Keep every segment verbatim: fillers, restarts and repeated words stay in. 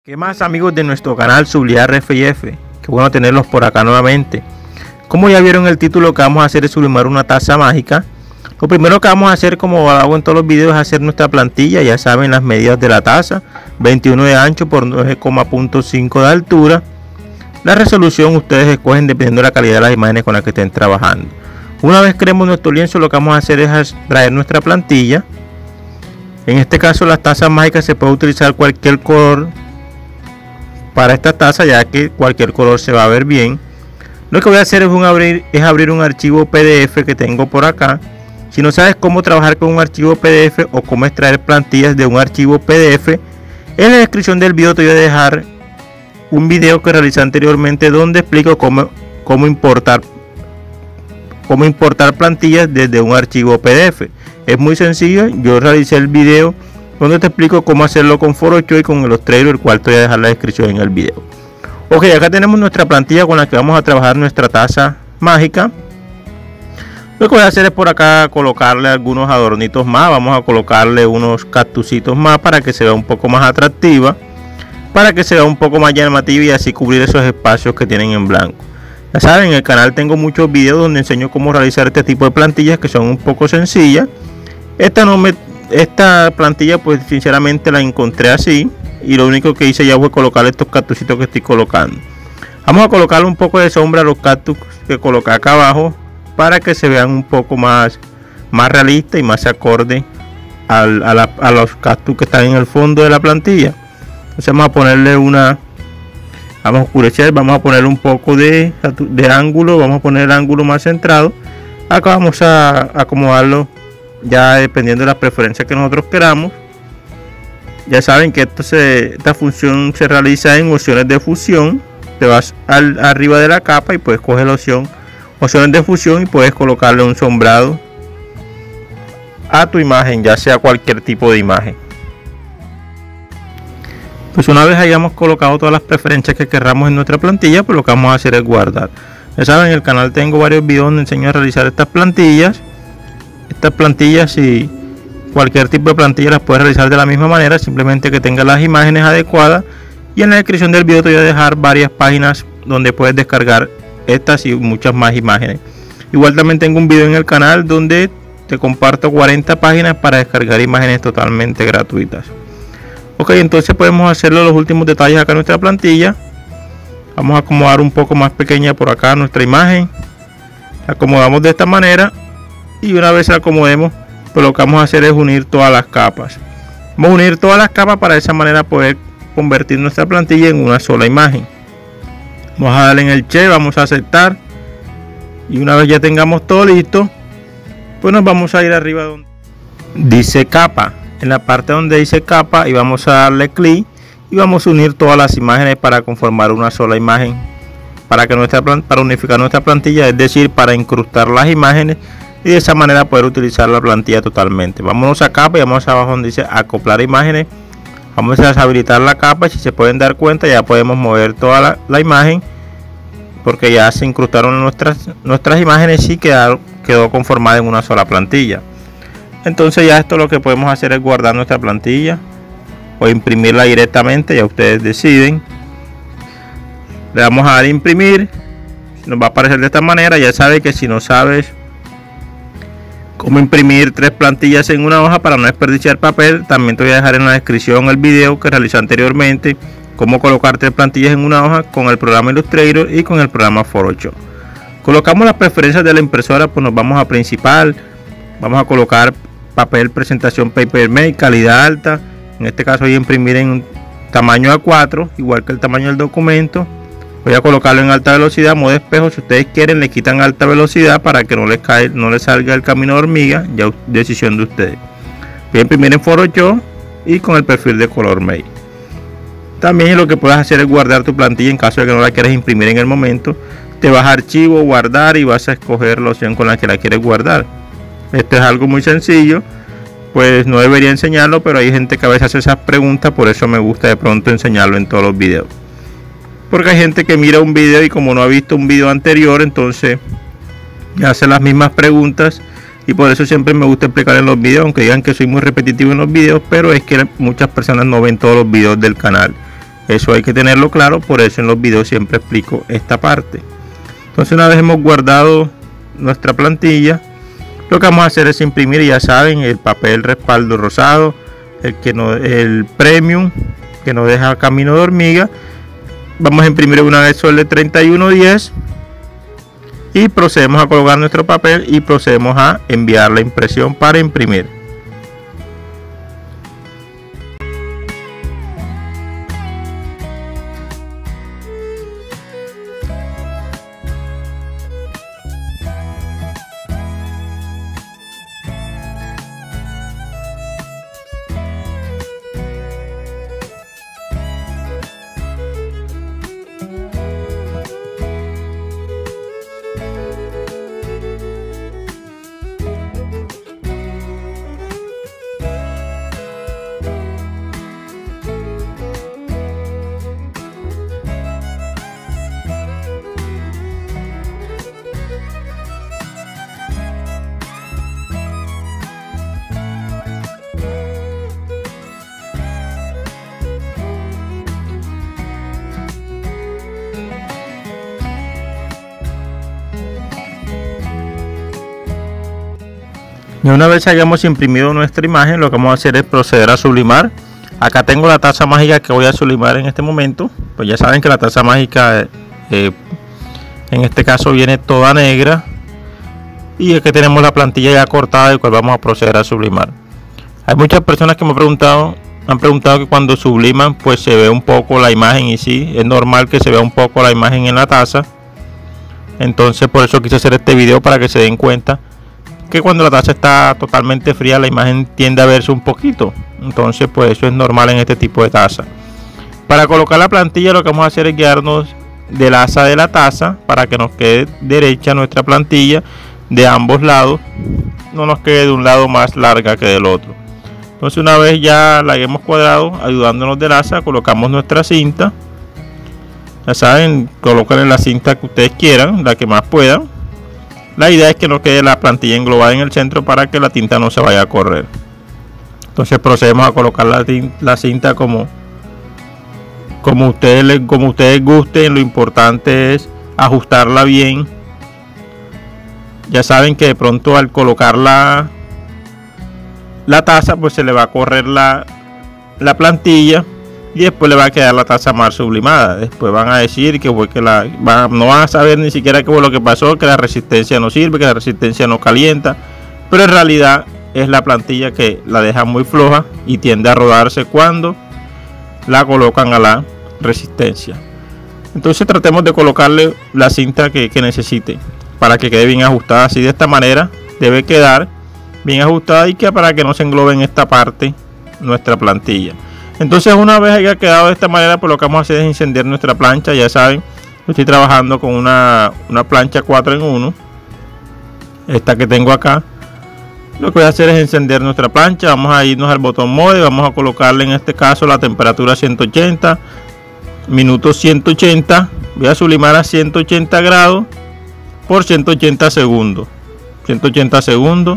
¿Qué más, amigos de nuestro canal Subliar F y F? Qué bueno tenerlos por acá nuevamente. Como ya vieron el título, que vamos a hacer es sublimar una taza mágica. Lo primero que vamos a hacer, como hago en todos los videos, es hacer nuestra plantilla. Ya saben las medidas de la taza: veintiuno de ancho por nueve coma cinco de altura. La resolución ustedes escogen dependiendo de la calidad de las imágenes con las que estén trabajando. Una vez creemos nuestro lienzo, lo que vamos a hacer es traer nuestra plantilla. En este caso, las tazas mágicas se puede utilizar cualquier color para esta taza, ya que cualquier color se va a ver bien. Lo que voy a hacer es, un abrir, es abrir un archivo P D F que tengo por acá. Si no sabes cómo trabajar con un archivo P D F o cómo extraer plantillas de un archivo P D F, en la descripción del video te voy a dejar un video que realicé anteriormente donde explico cómo, cómo importar cómo importar plantillas desde un archivo P D F. Es muy sencillo. Yo realicé el video donde te explico cómo hacerlo con Photoshop y con Illustrator, el cual te voy a dejar la descripción en el video. Ok, acá tenemos nuestra plantilla con la que vamos a trabajar nuestra taza mágica. Lo que voy a hacer es por acá colocarle algunos adornitos más. Vamos a colocarle unos cactusitos más para que se vea un poco más atractiva, para que se vea un poco más llamativa y así cubrir esos espacios que tienen en blanco. Ya saben, en el canal tengo muchos videos donde enseño cómo realizar este tipo de plantillas que son un poco sencillas. Esta no me Esta plantilla, pues sinceramente la encontré así, y lo único que hice ya fue colocar estos cactusitos que estoy colocando. Vamos a colocarle un poco de sombra a los cactus que coloqué acá abajo para que se vean un poco más, más realistas y más acorde al, a, la, a los cactus que están en el fondo de la plantilla. Entonces vamos a ponerle una, vamos a oscurecer, vamos a ponerle un poco de, de ángulo, vamos a poner el ángulo más centrado. Acá vamos a acomodarlo ya dependiendo de las preferencias que nosotros queramos. Ya saben que esto se, esta función se realiza en opciones de fusión. Te vas al, arriba de la capa y puedes coger la opción opciones de fusión y puedes colocarle un sombrado a tu imagen, ya sea cualquier tipo de imagen. Pues una vez hayamos colocado todas las preferencias que queramos en nuestra plantilla, pues lo que vamos a hacer es guardar. Ya saben, en el canal tengo varios videos donde enseño a realizar estas plantillas. Estas plantillas y cualquier tipo de plantilla las puedes realizar de la misma manera, simplemente que tenga las imágenes adecuadas. Y en la descripción del video te voy a dejar varias páginas donde puedes descargar estas y muchas más imágenes. Igual también tengo un video en el canal donde te comparto cuarenta páginas para descargar imágenes totalmente gratuitas. Ok, entonces podemos hacerlo los últimos detalles acá en nuestra plantilla. Vamos a acomodar un poco más pequeña por acá nuestra imagen. La acomodamos de esta manera. Y una vez la acomodemos, pues lo que vamos a hacer es unir todas las capas. Vamos a unir todas las capas para de esa manera poder convertir nuestra plantilla en una sola imagen. Vamos a darle en el check, vamos a aceptar. Y una vez ya tengamos todo listo, pues nos vamos a ir arriba donde dice capa. En la parte donde dice capa, y vamos a darle clic y vamos a unir todas las imágenes para conformar una sola imagen. Para, que nuestra, para unificar nuestra plantilla, es decir, para incrustar las imágenes. Y de esa manera poder utilizar la plantilla totalmente. Vámonos a capa y vamos abajo donde dice acoplar imágenes. Vamos a deshabilitar la capa. Si se pueden dar cuenta, ya podemos mover toda la, la imagen, porque ya se incrustaron nuestras, nuestras imágenes y quedaron, quedó conformada en una sola plantilla. Entonces ya esto lo que podemos hacer es guardar nuestra plantilla o imprimirla directamente, ya ustedes deciden. Le vamos a dar a imprimir. Nos va a aparecer de esta manera. Ya sabes que si no sabes cómo imprimir tres plantillas en una hoja para no desperdiciar papel, también te voy a dejar en la descripción el video que realicé anteriormente, cómo colocar tres plantillas en una hoja con el programa Illustrator y con el programa Photoshop. Colocamos las preferencias de la impresora, pues nos vamos a principal. Vamos a colocar papel presentación Papermate, calidad alta. En este caso voy a imprimir en tamaño A cuatro, igual que el tamaño del documento. Voy a colocarlo en alta velocidad, modo espejo. Si ustedes quieren, le quitan alta velocidad para que no les cae, no les salga el camino de hormiga. Ya decisión de ustedes. Voy a imprimir en Photoshop y con el perfil de color Mate. También lo que puedes hacer es guardar tu plantilla en caso de que no la quieras imprimir en el momento. Te vas a archivo, guardar y vas a escoger la opción con la que la quieres guardar. Esto es algo muy sencillo. Pues no debería enseñarlo, pero hay gente que a veces hace esas preguntas, por eso me gusta de pronto enseñarlo en todos los videos. Porque hay gente que mira un video y como no ha visto un video anterior, entonces hace las mismas preguntas y por eso siempre me gusta explicar en los videos, aunque digan que soy muy repetitivo en los videos, pero es que muchas personas no ven todos los videos del canal Eso hay que tenerlo claro, por eso en los videos siempre explico esta parte. Entonces, una vez hemos guardado nuestra plantilla, lo que vamos a hacer es imprimir, ya saben, el papel respaldo rosado, el que no, el premium, que no deja camino de hormiga. Vamos a imprimir una vez sobre treinta y uno diez y procedemos a colocar nuestro papel y procedemos a enviar la impresión para imprimir. Y una vez hayamos imprimido nuestra imagen, lo que vamos a hacer es proceder a sublimar. Acá tengo la taza mágica que voy a sublimar en este momento. Pues ya saben que la taza mágica eh, en este caso viene toda negra. Y aquí tenemos la plantilla ya cortada, y cual vamos a proceder a sublimar. Hay muchas personas que me han preguntado, han preguntado que cuando subliman pues se ve un poco la imagen, y sí, es normal que se vea un poco la imagen en la taza. Entonces por eso quise hacer este video, para que se den cuenta que cuando la taza está totalmente fría la imagen tiende a verse un poquito. Entonces pues eso es normal en este tipo de taza. Para colocar la plantilla lo que vamos a hacer es guiarnos del asa de la taza para que nos quede derecha nuestra plantilla de ambos lados, no nos quede de un lado más larga que del otro. Entonces una vez ya la hemos cuadrado, ayudándonos del asa, colocamos nuestra cinta. Ya saben, colocan la cinta que ustedes quieran, la que más puedan. La idea es que no quede la plantilla englobada en el centro para que la tinta no se vaya a correr. Entonces procedemos a colocar la, la cinta como, como, ustedes, como ustedes gusten. Lo importante es ajustarla bien. Ya saben que de pronto al colocar la, la taza pues se le va a correr la, la plantilla. Y después le va a quedar la taza mal sublimada. Después van a decir que, fue que la, van, no van a saber ni siquiera qué fue lo que pasó, que la resistencia no sirve, que la resistencia no calienta. Pero en realidad es la plantilla que la deja muy floja y tiende a rodarse cuando la colocan a la resistencia. Entonces tratemos de colocarle la cinta que, que necesite para que quede bien ajustada. Así, de esta manera debe quedar bien ajustada, y que para que no se englobe en esta parte nuestra plantilla. Entonces una vez haya quedado de esta manera, pues lo que vamos a hacer es encender nuestra plancha. Ya saben, estoy trabajando con una, una plancha cuatro en uno, esta que tengo acá. Lo que voy a hacer es encender nuestra plancha. Vamos a irnos al botón mode, vamos a colocarle en este caso la temperatura ciento ochenta, minutos ciento ochenta. Voy a sublimar a ciento ochenta grados por ciento ochenta segundos. ciento ochenta segundos.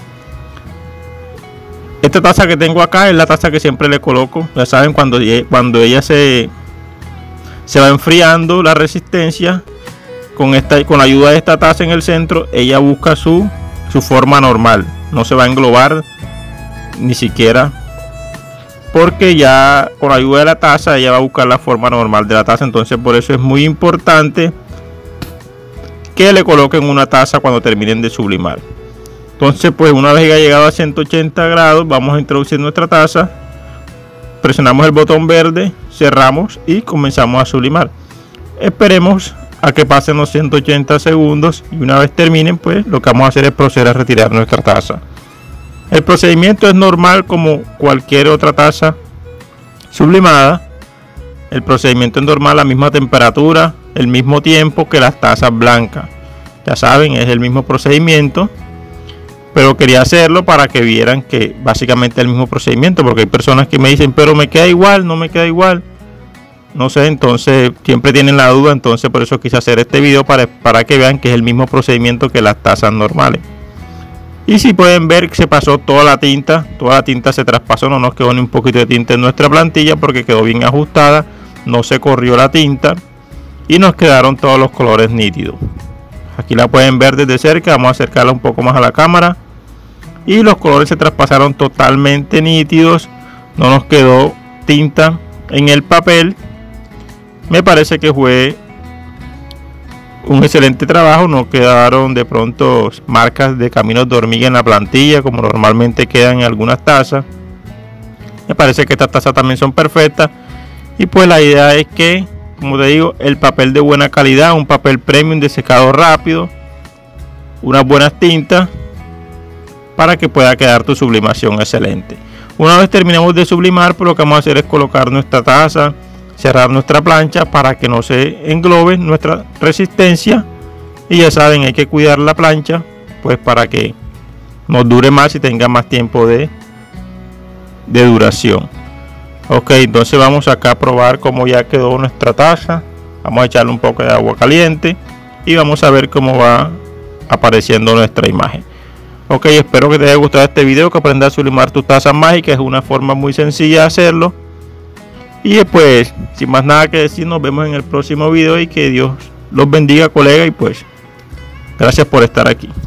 Esta taza que tengo acá es la taza que siempre le coloco. Ya saben, cuando, cuando ella se, se va enfriando la resistencia, con, esta, con la ayuda de esta taza en el centro, ella busca su, su forma normal. No se va a englobar ni siquiera, porque ya con la ayuda de la taza ella va a buscar la forma normal de la taza. Entonces por eso es muy importante que le coloquen una taza cuando terminen de sublimar. Entonces pues una vez que haya llegado a ciento ochenta grados, vamos a introducir nuestra taza, presionamos el botón verde, cerramos y comenzamos a sublimar. Esperemos a que pasen los ciento ochenta segundos, y una vez terminen pues lo que vamos a hacer es proceder a retirar nuestra taza. El procedimiento es normal como cualquier otra taza sublimada. El procedimiento es normal, la misma temperatura, el mismo tiempo que las tazas blancas. Ya saben, es el mismo procedimiento. Pero quería hacerlo para que vieran que básicamente es el mismo procedimiento, porque hay personas que me dicen, pero me queda igual, no me queda igual. No sé, entonces siempre tienen la duda. Entonces por eso quise hacer este video, para, para que vean que es el mismo procedimiento que las tazas normales. Y si pueden ver que se pasó toda la tinta, toda la tinta se traspasó, no nos quedó ni un poquito de tinta en nuestra plantilla porque quedó bien ajustada. no se corrió la tinta y nos quedaron todos los colores nítidos. Aquí la pueden ver desde cerca, vamos a acercarla un poco más a la cámara y los colores se traspasaron totalmente nítidos, no nos quedó tinta en el papel. Me parece que fue un excelente trabajo, no quedaron de pronto marcas de caminos de hormiga en la plantilla como normalmente quedan en algunas tazas. Me parece que estas tazas también son perfectas y pues la idea es que, como te digo, el papel de buena calidad, un papel premium de secado rápido, unas buenas tintas para que pueda quedar tu sublimación excelente. Una vez terminemos de sublimar, pues lo que vamos a hacer es colocar nuestra taza, cerrar nuestra plancha para que no se englobe nuestra resistencia y ya saben, hay que cuidar la plancha pues para que nos dure más y tenga más tiempo de, de duración. Ok, entonces vamos acá a probar cómo ya quedó nuestra taza. Vamos a echarle un poco de agua caliente y vamos a ver cómo va apareciendo nuestra imagen. Ok, espero que te haya gustado este video, que aprendas a sublimar tus tazas mágicas. Es una forma muy sencilla de hacerlo. Y pues, sin más nada que decir, nos vemos en el próximo video y que Dios los bendiga, colega, y pues, gracias por estar aquí.